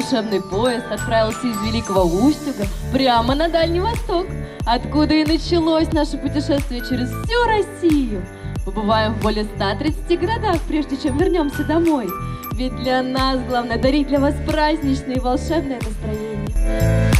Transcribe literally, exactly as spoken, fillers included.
волшебный поезд отправился из Великого Устюга прямо на Дальний Восток, откуда и началось наше путешествие через всю Россию. Побываем в более ста тридцати городах, прежде чем вернемся домой. Ведь для нас главное дарить для вас праздничное и волшебное настроение.